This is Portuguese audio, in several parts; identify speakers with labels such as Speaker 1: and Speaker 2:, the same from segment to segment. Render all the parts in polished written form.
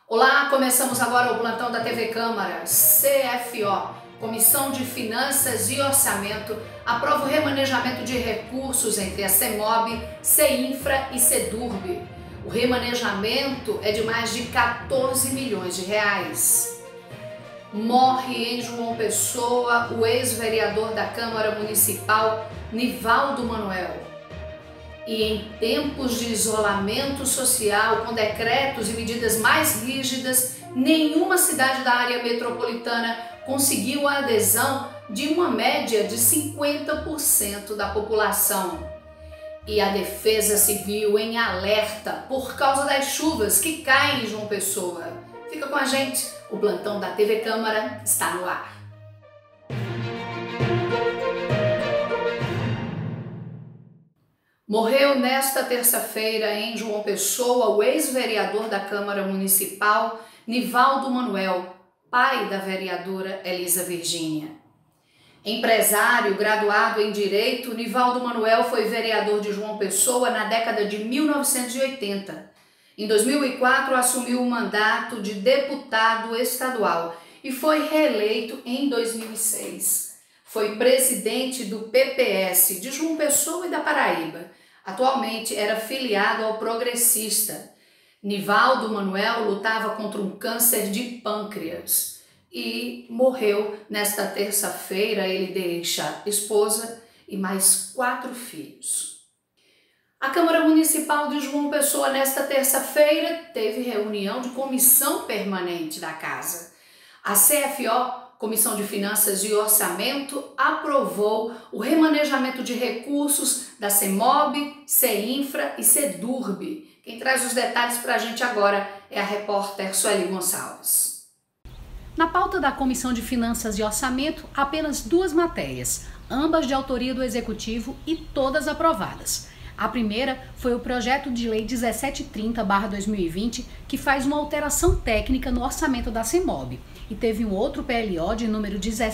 Speaker 1: Olá, começamos agora o plantão da TV Câmara. CFO, Comissão de Finanças e Orçamento, aprova o remanejamento de recursos entre a CEMOB, CEINFRA e CEDURB. O remanejamento é de mais de 14 milhões de reais. Morre em João Pessoa o ex-vereador da Câmara Municipal, Nivaldo Manuel. E em tempos de isolamento social, com decretos e medidas mais rígidas, nenhuma cidade da área metropolitana conseguiu a adesão de uma média de 50% da população. E a Defesa Civil em alerta por causa das chuvas que caem em João Pessoa. Fica com a gente, o plantão da TV Câmara está no ar. Morreu nesta terça-feira em João Pessoa o ex-vereador da Câmara Municipal, Nivaldo Manuel, pai da vereadora Elisa Virgínia. Empresário graduado em Direito, Nivaldo Manuel foi vereador de João Pessoa na década de 1980. Em 2004, assumiu o mandato de deputado estadual e foi reeleito em 2006. Foi presidente do PPS de João Pessoa e da Paraíba. Atualmente era filiado ao Progressista. Nivaldo Manuel lutava contra um câncer de pâncreas e morreu nesta terça-feira. Ele deixa esposa e mais 4 filhos. A Câmara Municipal de João Pessoa nesta terça-feira teve reunião de comissão permanente da casa. A CFO, Comissão de Finanças e Orçamento, aprovou o remanejamento de recursos da CEMOB, CEINFRA e CEDURB. Quem traz os detalhes para a gente agora é a repórter Sueli Gonçalves.
Speaker 2: Na pauta da Comissão de Finanças e Orçamento, apenas 2 matérias, ambas de autoria do Executivo e todas aprovadas. A primeira foi o projeto de lei 1730/2020, que faz uma alteração técnica no orçamento da CEMOB. E teve um outro PLO de número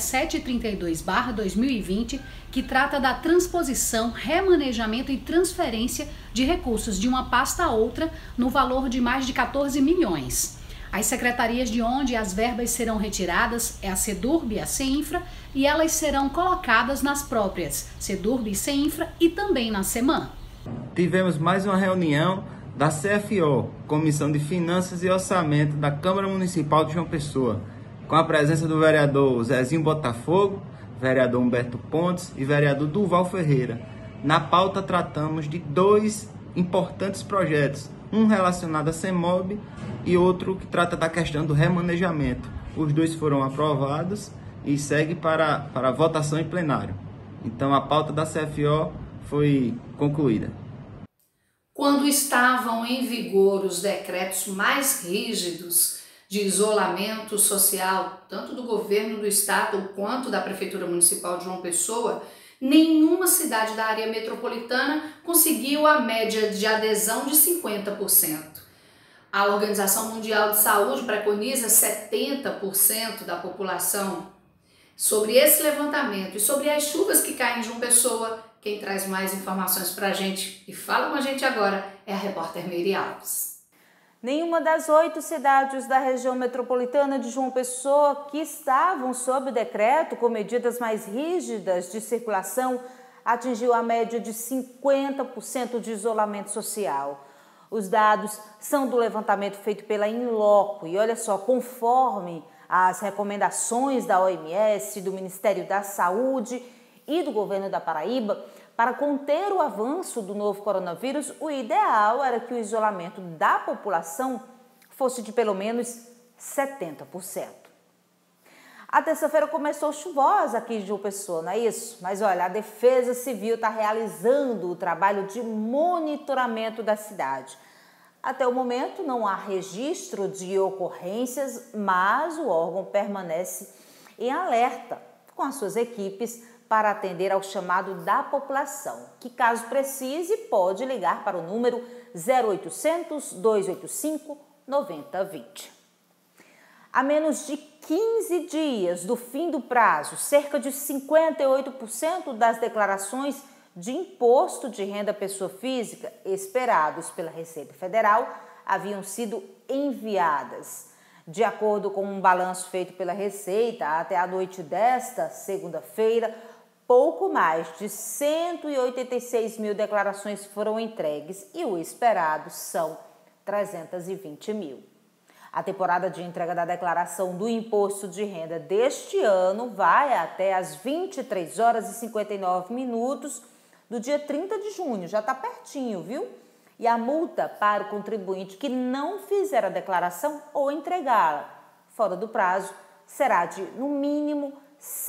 Speaker 2: 1732/2020, que trata da transposição, remanejamento e transferência de recursos de uma pasta a outra no valor de mais de 14 milhões. As secretarias de onde as verbas serão retiradas é a CEDURB e a CEINFRA, e elas serão colocadas nas próprias CEDURB e CEINFRA e também na CEMAN.
Speaker 3: Tivemos mais uma reunião da CFO, Comissão de Finanças e Orçamento da Câmara Municipal de João Pessoa, com a presença do vereador Zezinho Botafogo, vereador Humberto Pontes e vereador Duval Ferreira. Na pauta tratamos de 2 importantes projetos, um relacionado à CEMOB e outro que trata da questão do remanejamento. Os 2 foram aprovados e segue para a votação em plenário. Então a pauta da CFO foi concluída.
Speaker 1: Quando estavam em vigor os decretos mais rígidos de isolamento social, tanto do governo do estado quanto da Prefeitura Municipal de João Pessoa, nenhuma cidade da área metropolitana conseguiu a média de adesão de 50%. A Organização Mundial de Saúde preconiza 70% da população. Sobre esse levantamento e sobre as chuvas que caem em João Pessoa, quem traz mais informações para a gente e fala com a gente agora é a repórter Meire Alves.
Speaker 4: Nenhuma das 8 cidades da região metropolitana de João Pessoa que estavam sob decreto com medidas mais rígidas de circulação atingiu a média de 50% de isolamento social. Os dados são do levantamento feito pela Inloco e olha só, conforme as recomendações da OMS, do Ministério da Saúde e do governo da Paraíba, para conter o avanço do novo coronavírus, o ideal era que o isolamento da população fosse de pelo menos 70%. A terça-feira começou chuvosa aqui em João Pessoa, não é isso? Mas olha, a Defesa Civil está realizando o trabalho de monitoramento da cidade. Até o momento não há registro de ocorrências, mas o órgão permanece em alerta com as suas equipes para atender ao chamado da população, que caso precise pode ligar para o número 0800 285 9020. A menos de 15 dias do fim do prazo, cerca de 58% das declarações de imposto de renda pessoa física esperados pela Receita Federal haviam sido enviadas. De acordo com um balanço feito pela Receita, até a noite desta segunda-feira, pouco mais de 186 mil declarações foram entregues e o esperado são 320 mil. A temporada de entrega da declaração do imposto de renda deste ano vai até às 23 horas e 59 minutos do dia 30 de junho, já está pertinho, viu? E a multa para o contribuinte que não fizer a declaração ou entregá-la fora do prazo será de, no mínimo, R$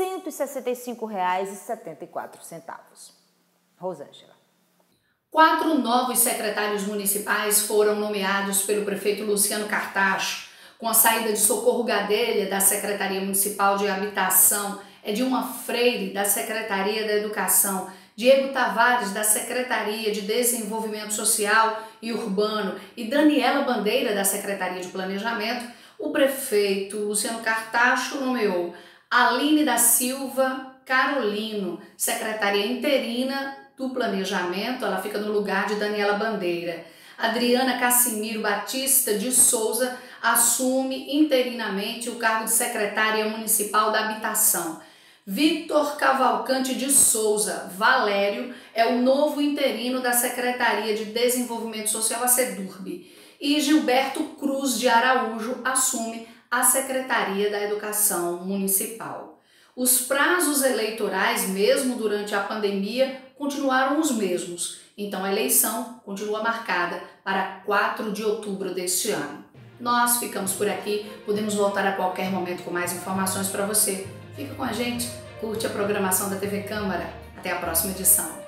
Speaker 4: 165,74. Rosângela.
Speaker 1: 4 novos secretários municipais foram nomeados pelo prefeito Luciano Cartacho, com a saída de Socorro Gadelha, da Secretaria Municipal de Habitação, Edilma Freire, da Secretaria da Educação, Diego Tavares, da Secretaria de Desenvolvimento Social e Urbano, e Daniela Bandeira, da Secretaria de Planejamento. O prefeito Luciano Cartacho nomeou Aline da Silva Carolino, secretária interina do Planejamento, ela fica no lugar de Daniela Bandeira. Adriana Cassimiro Batista de Souza assume interinamente o cargo de secretária municipal da Habitação. Vitor Cavalcante de Souza Valério é o novo interino da Secretaria de Desenvolvimento Social, a SEDURB, e Gilberto Cruz de Araújo assume a Secretaria da Educação Municipal. Os prazos eleitorais, mesmo durante a pandemia, continuaram os mesmos, então a eleição continua marcada para 4 de outubro deste ano. Nós ficamos por aqui, podemos voltar a qualquer momento com mais informações para você. Fica com a gente, curte a programação da TV Câmara. Até a próxima edição.